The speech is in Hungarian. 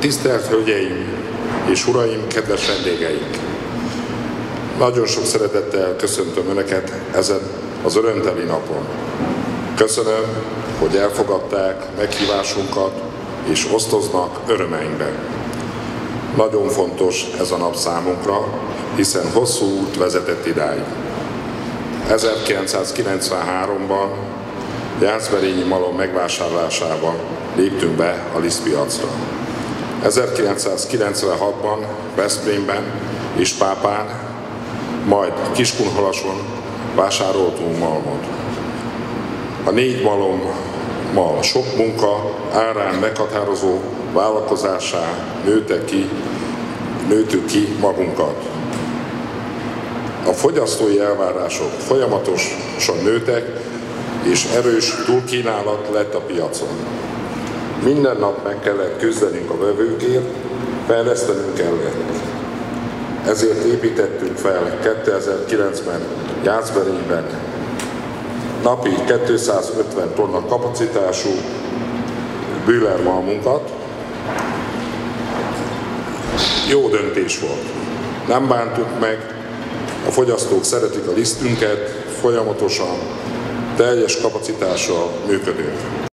Tisztelt Hölgyeim és Uraim, kedves vendégeink! Nagyon sok szeretettel köszöntöm Önöket ezen az örömteli napon. Köszönöm, hogy elfogadták meghívásunkat és osztoznak örömeinkben. Nagyon fontos ez a nap számunkra, hiszen hosszú út vezetett idáig. 1993-ban jászberényi malom megvásárlásával léptünk be a lisztpiacra. 1996-ban Veszprémben és Pápán, majd Kiskunhalason vásároltunk malmot. A 4 malommal sok munka árán meghatározó vállalkozássá nőttük ki magunkat. A fogyasztói elvárások folyamatosan nőttek, és erős túlkínálat lett a piacon. Minden nap meg kellett küzdenünk a vevőkért, fejlesztenünk kellett. Ezért építettünk fel 2009-ben Jászberényben napi 250 tonna kapacitású Bühler malmunkat. Jó döntés volt. Nem bántuk meg, a fogyasztók szeretik a lisztünket, folyamatosan, teljes kapacitással működünk.